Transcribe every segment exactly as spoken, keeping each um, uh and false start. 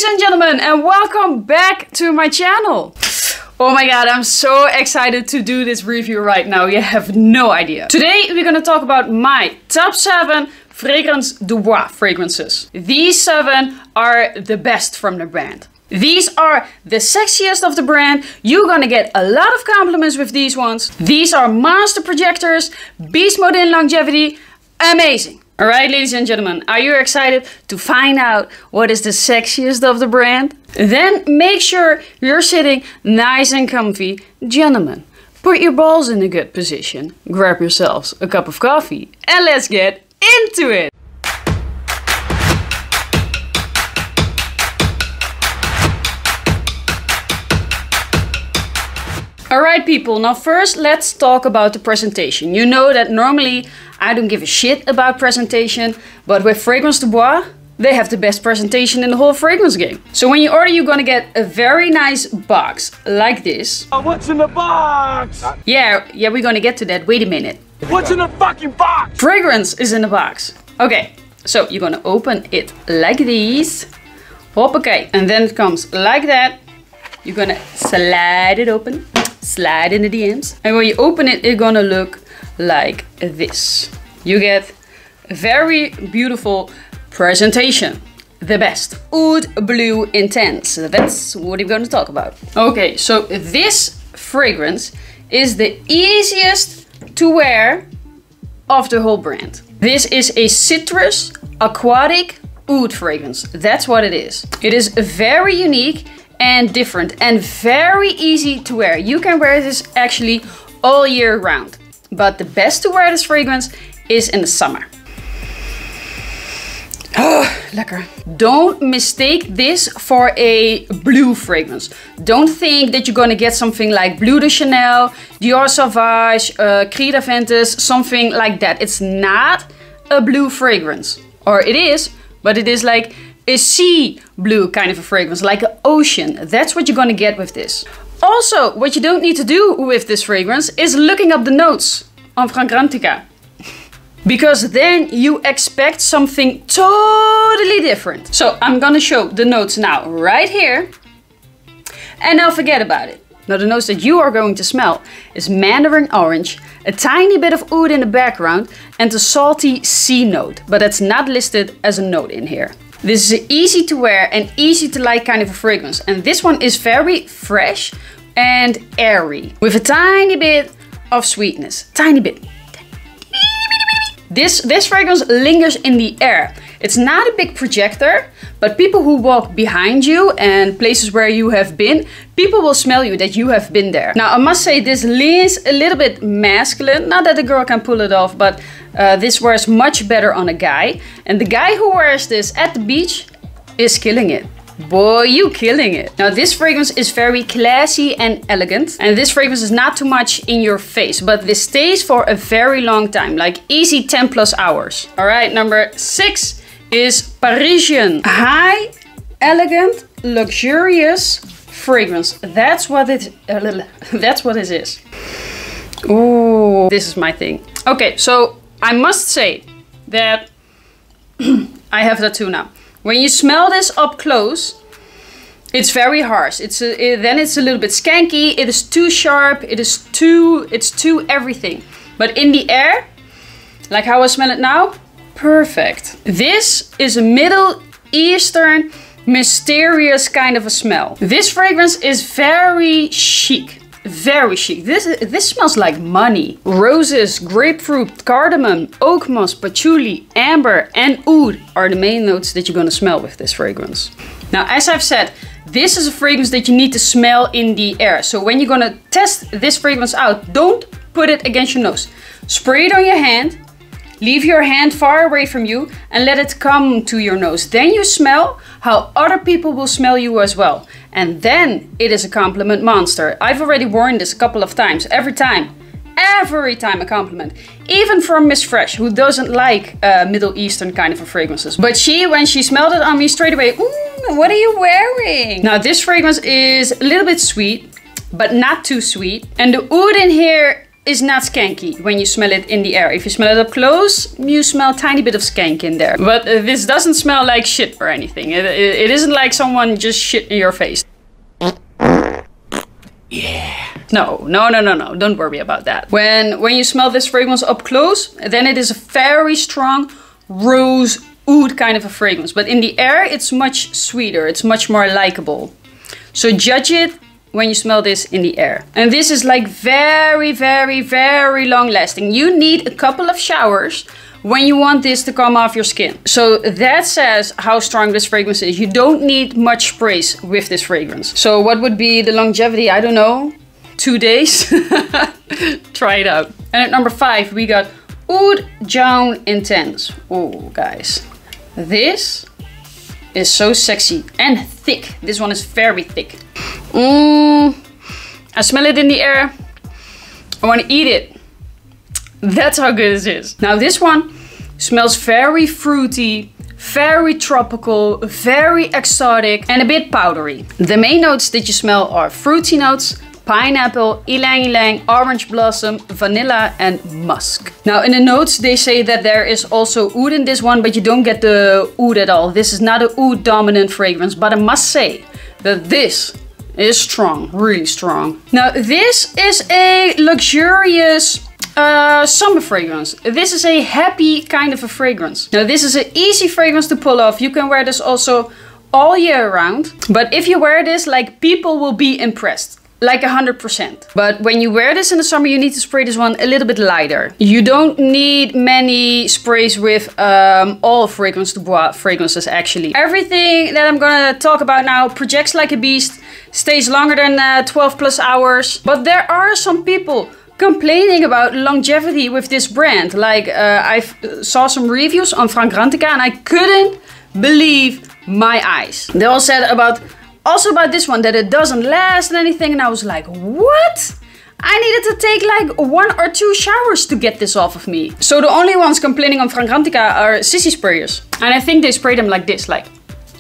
ladies and gentlemen, and welcome back to my channel. Oh my god, I'm so excited to do this review right now. You have no idea. Today we're gonna talk about my top seven Fragrance du Bois fragrances. These seven are the best from the brand. These are the sexiest of the brand. You're gonna get a lot of compliments with these ones. These are master projectors, beast mode in longevity, amazing. Alright, ladies and gentlemen, are you excited to find out what is the sexiest of the brand? Then make sure you're sitting nice and comfy. Gentlemen, put your balls in a good position, grab yourselves a cup of coffee, and let's get into it! Alright people, now first let's talk about the presentation. You know that normally I don't give a shit about presentation, but with Fragrance du Bois, they have the best presentation in the whole fragrance game. So when you order, you're gonna get a very nice box, like this. Oh, what's in the box? Yeah, yeah, we're gonna get to that, wait a minute. What's in the fucking box? Fragrance is in the box. Okay, so you're gonna open it like this. Hoppakee, and then it comes like that. You're gonna slide it open. Slide in the D Ms, and when you open it, it's gonna look like this. You get a very beautiful presentation. The best. Oud Blue Intense. That's what we're gonna talk about. Okay, so this fragrance is the easiest to wear of the whole brand. This is a citrus aquatic oud fragrance. That's what it is. It is very unique and different and very easy to wear. You can wear this actually all year round. But the best to wear this fragrance is in the summer. Oh, lekker. Don't mistake this for a blue fragrance. Don't think that you're gonna get something like Bleu de Chanel, Dior Sauvage, uh, Creed Aventus, something like that. It's not a blue fragrance. Or it is, but it is like a sea blue kind of a fragrance, like an ocean. That's what you're gonna get with this. Also, what you don't need to do with this fragrance is looking up the notes on Fragrantica. Because then you expect something totally different. So I'm gonna show the notes now right here. And now forget about it. Now the notes that you are going to smell is mandarin orange, a tiny bit of oud in the background, and a salty sea note. But that's not listed as a note in here. This is an easy to wear and easy to like kind of a fragrance. And this one is very fresh and airy. With a tiny bit of sweetness. Tiny bit. This, this fragrance lingers in the air. It's not a big projector, but people who walk behind you and places where you have been, people will smell you that you have been there. Now I must say this leans a little bit masculine. Not that a girl can pull it off, but uh, this wears much better on a guy. And the guy who wears this at the beach is killing it. Boy, you killing it. Now this fragrance is very classy and elegant. And this fragrance is not too much in your face, but this stays for a very long time, like easy ten plus hours. All right, number six is Parisian. High, elegant, luxurious fragrance. That's what it, uh, that's what it is. Ooh, this is my thing. Okay, so I must say that I have that too now. When you smell this up close, it's very harsh. It's a, it, then it's a little bit skanky. It is too sharp. It is too, it's too everything. But in the air, like how I smell it now, perfect. This is a Middle Eastern, mysterious kind of a smell. This fragrance is very chic. Very chic. This, this smells like money. Roses, grapefruit, cardamom, oak moss, patchouli, amber, and oud are the main notes that you're gonna smell with this fragrance. Now, as I've said, this is a fragrance that you need to smell in the air. So when you're gonna test this fragrance out, don't put it against your nose. Spray it on your hand, leave your hand far away from you, and let it come to your nose. Then you smell how other people will smell you as well. And then it is a compliment monster. I've already worn this a couple of times. Every time. Every time a compliment. Even from Miss Fresh, who doesn't like uh, Middle Eastern kind of a fragrances. But she, when she smelled it on me straight away, ooh, what are you wearing? Now this fragrance is a little bit sweet, but not too sweet. And the oud in here is not skanky when you smell it in the air. If you smell it up close, you smell a tiny bit of skank in there. But uh, this doesn't smell like shit or anything. It, it, it isn't like someone just shit in your face. Yeah. No, no, no, no, no. Don't worry about that. When, when you smell this fragrance up close, then it is a very strong rose oud kind of a fragrance. But in the air, it's much sweeter. It's much more likable. So judge it when you smell this in the air. And this is like very, very, very long lasting. You need a couple of showers when you want this to come off your skin. So that says how strong this fragrance is. You don't need much sprays with this fragrance. So what would be the longevity? I don't know. Two days? Try it out. And at number five, we got Oud Jaune Intense. Oh, guys. This is so sexy and thick. This one is very thick. Mm, I smell it in the air. I want to eat it. That's how good this is. Now this one smells very fruity, very tropical, very exotic and a bit powdery. The main notes that you smell are fruity notes, pineapple, ylang ylang, orange blossom, vanilla and musk. Now in the notes they say that there is also oud in this one, but you don't get the oud at all. This is not a oud dominant fragrance, but I must say that this is strong, really strong. Now this is a luxurious Uh, summer fragrance. This is a happy kind of a fragrance. Now this is an easy fragrance to pull off. You can wear this also all year round. But if you wear this, like, people will be impressed. Like one hundred percent. But when you wear this in the summer, you need to spray this one a little bit lighter. You don't need many sprays with um, all Fragrance du Bois fragrances actually. Everything that I'm gonna talk about now projects like a beast, stays longer than uh, twelve plus hours. But there are some people complaining about longevity with this brand. Like uh, I saw some reviews on Fragrantica and I couldn't believe my eyes. They all said about, also about this one, that it doesn't last and anything, and I was like, what? I needed to take like one or two showers to get this off of me. So the only ones complaining on Fragrantica are sissy sprayers. And I think they spray them like this, like,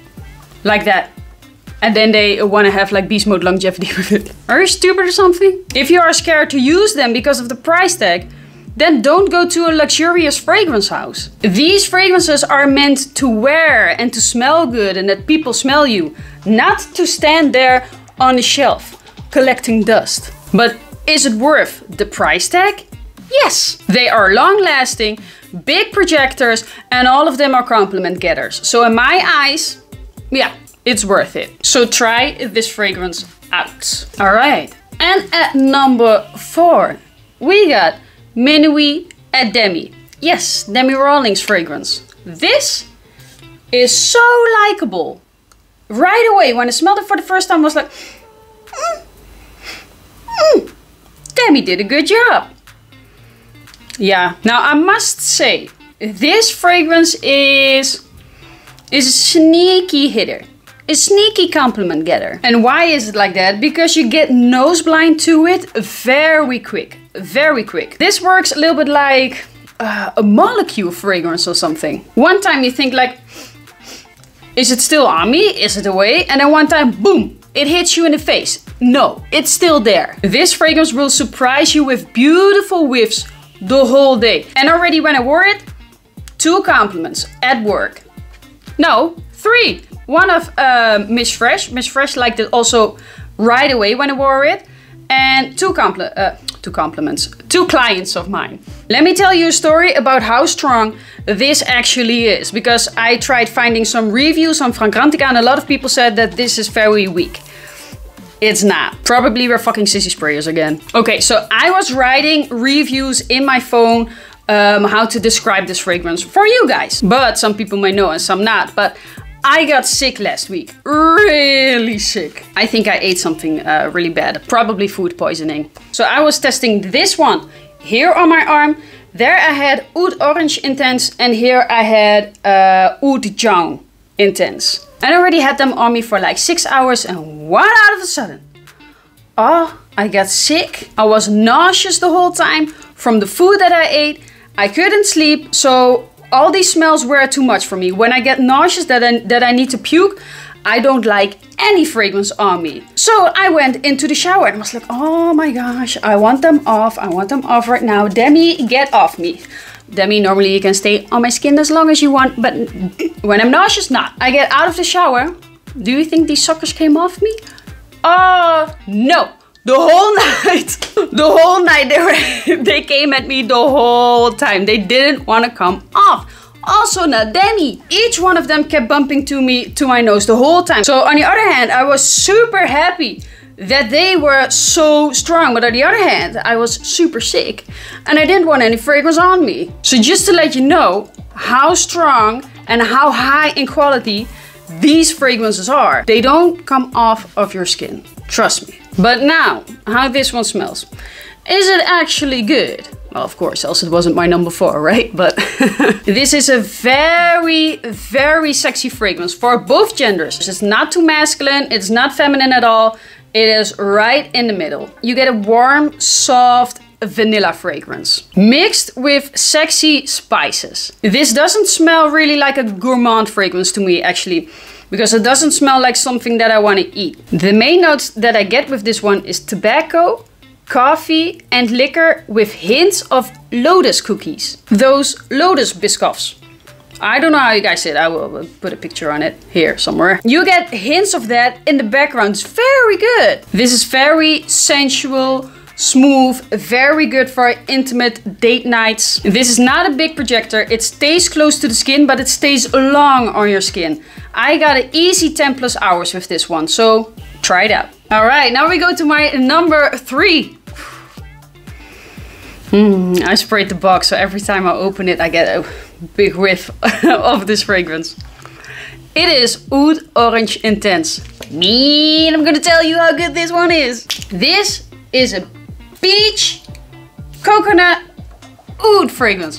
like that. And then they want to have like beast mode longevity with it. Are you stupid or something? If you are scared to use them because of the price tag, then don't go to a luxurious fragrance house. These fragrances are meant to wear and to smell good and that people smell you. Not to stand there on the shelf collecting dust. But is it worth the price tag? Yes. They are long lasting, big projectors, and all of them are compliment getters. So in my eyes, yeah, it's worth it. So try this fragrance out. All right. And at number four, we got Minuit at Demi. Yes, Demi Rawlings fragrance. This is so likable. Right away, when I smelled it for the first time, I was like, mm, mm, Demi did a good job. Yeah. Now I must say, this fragrance is is a sneaky hitter. A sneaky compliment getter. And why is it like that? Because you get nose blind to it very quick. Very quick. This works a little bit like uh, a molecule fragrance or something. One time you think like, is it still on me? Is it away? And then one time, boom, it hits you in the face. No, it's still there. This fragrance will surprise you with beautiful whiffs the whole day. And already when I wore it, two compliments at work. No, three. One of uh, Miss Fresh. Miss Fresh liked it also right away when I wore it. And two, compli uh, two compliments. Two clients of mine. Let me tell you a story about how strong this actually is. Because I tried finding some reviews on Fragrantica and a lot of people said that this is very weak. It's not. Probably we're fucking sissy sprayers again. Okay, so I was writing reviews in my phone um, how to describe this fragrance for you guys. But some people may know and some not. But I got sick last week. Really sick. I think I ate something uh, really bad. Probably food poisoning. So I was testing this one here on my arm. There I had Oud Orange Intense. And here I had uh, Oud Jaune Intense. I already had them on me for like six hours. And what out of a sudden? Oh, I got sick. I was nauseous the whole time from the food that I ate. I couldn't sleep. So all these smells were too much for me. When I get nauseous that I, that I need to puke, I don't like any fragrance on me. So I went into the shower and was like, oh my gosh, I want them off. I want them off right now. Demi, get off me. Demi, normally you can stay on my skin as long as you want, but when I'm nauseous, not. I get out of the shower. Do you think these suckers came off me? Oh, no. The whole night, the whole night they were, they came at me the whole time. They didn't want to come off. Also not Demi. Each one of them kept bumping to me, to my nose the whole time. So on the other hand, I was super happy that they were so strong. But on the other hand, I was super sick and I didn't want any fragrance on me. So just to let you know how strong and how high in quality these fragrances are. They don't come off of your skin. Trust me. But now, how this one smells. Is it actually good? Well, of course, else it wasn't my number four, right? But this is a very, very sexy fragrance for both genders. It's not too masculine, it's not feminine at all. It is right in the middle. You get a warm, soft vanilla fragrance mixed with sexy spices. This doesn't smell really like a gourmand fragrance to me, actually, because it doesn't smell like something that I want to eat. The main notes that I get with this one is tobacco, coffee and liquor with hints of lotus cookies. Those lotus biscoffs. I don't know how you guys say it. I will put a picture on it here somewhere. You get hints of that in the background. It's very good. This is very sensual, smooth, very good for intimate date nights. This is not a big projector. It stays close to the skin, but it stays long on your skin. I got an easy ten plus hours with this one, so try it out. All right, now we go to my number three. Mm, I sprayed the box, so every time I open it, I get a big whiff of this fragrance. It is Oud Orange Intense. Me, I'm gonna tell you how good this one is. This is a peach coconut oud fragrance.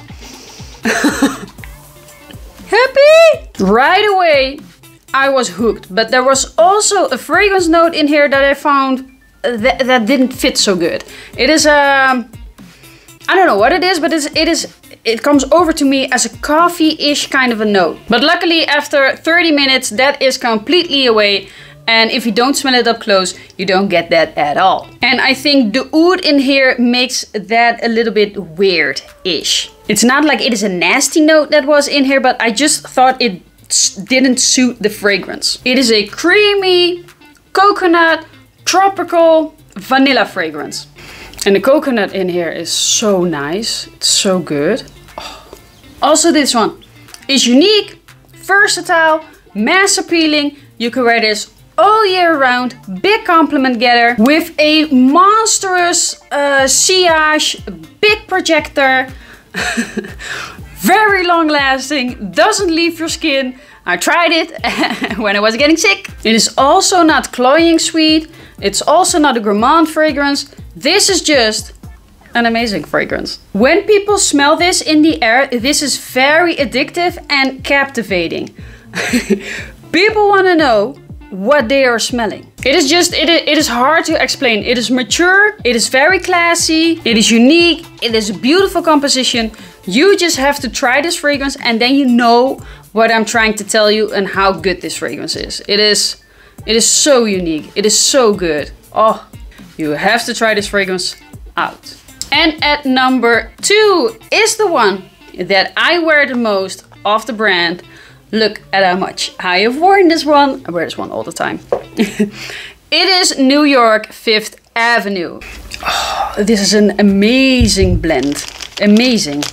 Happy? Right away, I was hooked. But there was also a fragrance note in here that I found that, that didn't fit so good. It is a... Um, I don't know what it is, but it's, it is. It comes over to me as a coffee-ish kind of a note. But luckily, after thirty minutes, that is completely away. And if you don't smell it up close, you don't get that at all. And I think the oud in here makes that a little bit weird-ish. It's not like it is a nasty note that was in here, but I just thought it didn't suit the fragrance. It is a creamy, coconut, tropical, vanilla fragrance. And the coconut in here is so nice. It's so good. Oh. Also this one is unique, versatile, mass appealing. You can wear this all year round. Big compliment getter with a monstrous uh, sillage, big projector. Very long lasting, doesn't leave your skin. I tried it when I was getting sick. It is also not cloying sweet. It's also not a gourmand fragrance. This is just an amazing fragrance. When people smell this in the air, this is very addictive and captivating. People want to know what they are smelling. It is just, it, it is hard to explain. It is mature, it is very classy, it is unique, it is a beautiful composition. You just have to try this fragrance and then you know what I'm trying to tell you and how good this fragrance is. It is, it is so unique. It is so good. Oh, you have to try this fragrance out. And at number two is the one that I wear the most of the brand. Look at how much I have worn this one. I wear this one all the time. It is New York Fifth Avenue. Oh, this is an amazing blend. Amazing.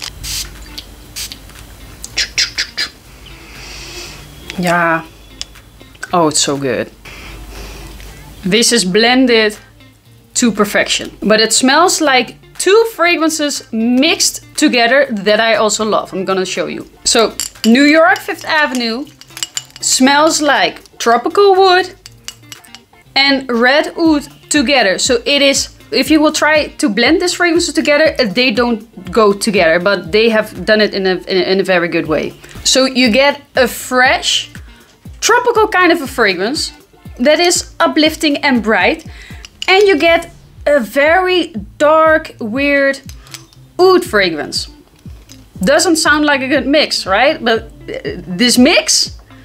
Yeah. Oh, it's so good. This is blended to perfection. But it smells like two fragrances mixed together that I also love. I'm gonna show you. So, New York Fifth Avenue smells like tropical wood and red oud together. So it is, if you will try to blend these fragrances together, they don't go together, but they have done it in a, in a, in a very good way. So you get a fresh, tropical kind of a fragrance that is uplifting and bright. And you get a very dark, weird oud fragrance. Doesn't sound like a good mix, right? But this mix,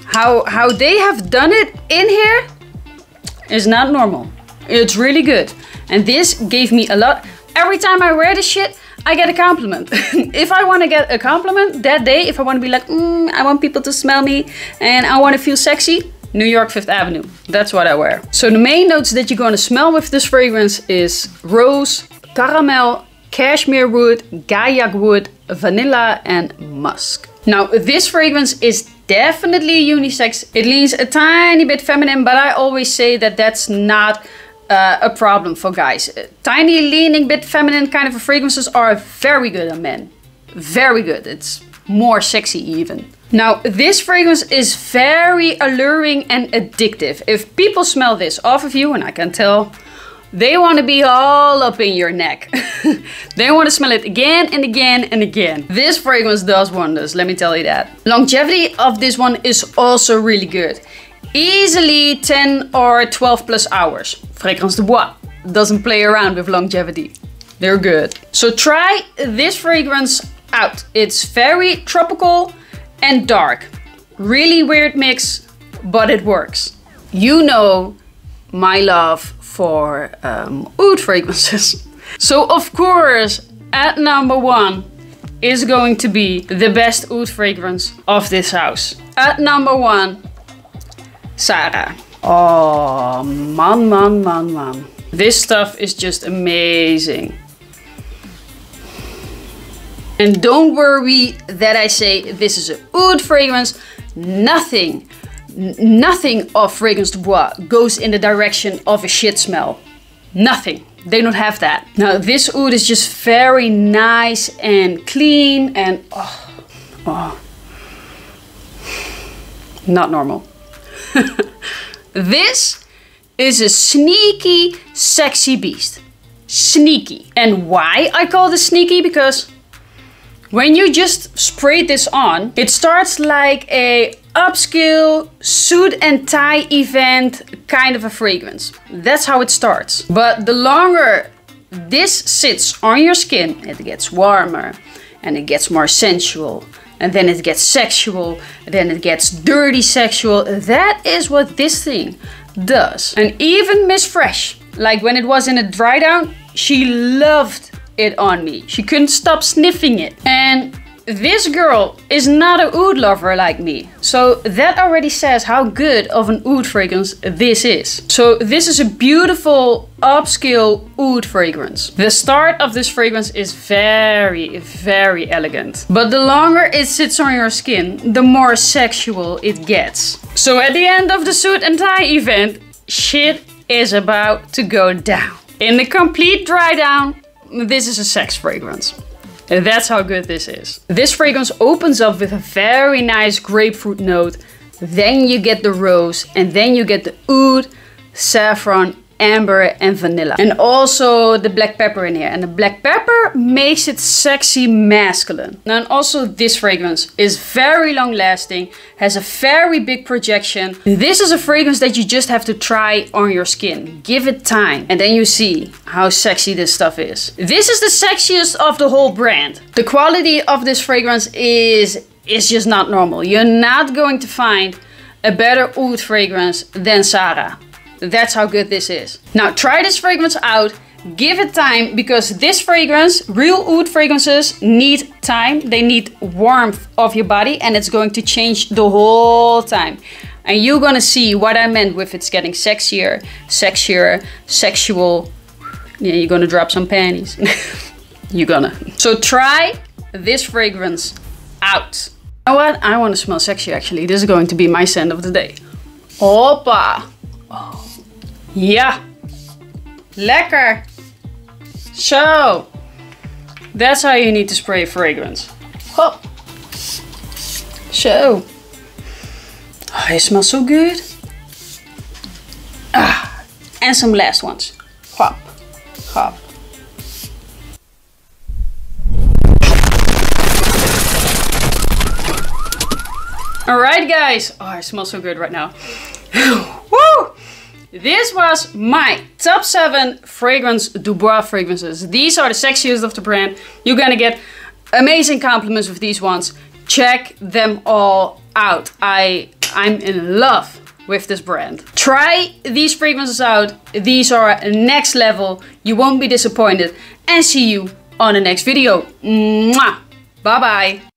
How, how they have done it in here is not normal. It's really good. And this gave me a lot. Every time I wear this shit, I get a compliment. If I want to get a compliment that day, if I want to be like, mm, I want people to smell me and I want to feel sexy, New York Fifth Avenue. That's what I wear. So the main notes that you're going to smell with this fragrance is rose, caramel, cashmere wood, gaiac wood, vanilla and musk. Now this fragrance is definitely unisex. It leans a tiny bit feminine, but I always say that that's not uh, a problem for guys. Tiny leaning bit feminine kind of fragrances are very good on men. Very good. It's more sexy even. Now this fragrance is very alluring and addictive. If people smell this off of you, and I can tell, they want to be all up in your neck. They want to smell it again and again and again. This fragrance does wonders, let me tell you that. Longevity of this one is also really good. Easily ten or twelve plus hours. Fragrance de Bois doesn't play around with longevity. They're good. So try this fragrance out. It's very tropical and dark. Really weird mix, but it works. You know my love for um, oud fragrances. So of course, at number one is going to be the best oud fragrance of this house. At number one, Sarah. Oh, man, man, man, man. This stuff is just amazing. And don't worry that I say this is an oud fragrance. Nothing, nothing of Fragrance de Bois goes in the direction of a shit smell. Nothing. They don't have that. Now this oud is just very nice and clean and oh, oh. Not normal. This is a sneaky, sexy beast. Sneaky. And why I call this sneaky? Because when you just spray this on, it starts like a upscale suit and tie event kind of a fragrance. That's how it starts. But the longer this sits on your skin, it gets warmer and it gets more sensual. And then it gets sexual, and then it gets dirty sexual. That is what this thing does. And even Miss Fresh, like when it was in a dry down, she loved it on me. She couldn't stop sniffing it. And this girl is not a oud lover like me. So that already says how good of an oud fragrance this is. So this is a beautiful upscale oud fragrance. The start of this fragrance is very, very elegant. But the longer it sits on your skin, the more sexual it gets. So at the end of the suit and tie event, shit is about to go down. In the complete dry down, this is a sex fragrance. And that's how good this is. This fragrance opens up with a very nice grapefruit note. Then you get the rose and then you get the oud, saffron, amber and vanilla. And also the black pepper in here. And the black pepper makes it sexy masculine. And also this fragrance is very long lasting, has a very big projection. This is a fragrance that you just have to try on your skin. Give it time and then you see how sexy this stuff is. This is the sexiest of the whole brand. The quality of this fragrance is, is just not normal. You're not going to find a better oud fragrance than Sarah. That's how good this is. Now try this fragrance out, give it time, because this fragrance, real oud fragrances need time. They need warmth of your body and it's going to change the whole time. And you're gonna see what I meant with it's getting sexier, sexier, sexual. Yeah, you're gonna drop some panties. You're gonna. So try this fragrance out. You know what? I wanna smell sexy actually. This is going to be my scent of the day. Hoppa. Oh. Ja, lekker. So, that's how you need to spray a fragrance. Hop. So, oh, it smells so good. Ah, and some last ones. Hop, hop. All right, guys. Oh, it smells so good right now. Woo! This was my top seven Fragrance de Bois fragrances. These are the sexiest of the brand. You're gonna get amazing compliments with these ones. Check them all out. I I'm in love with this brand. Try these fragrances out. These are next level. You won't be disappointed. And see you on the next video. Mwah! Bye bye.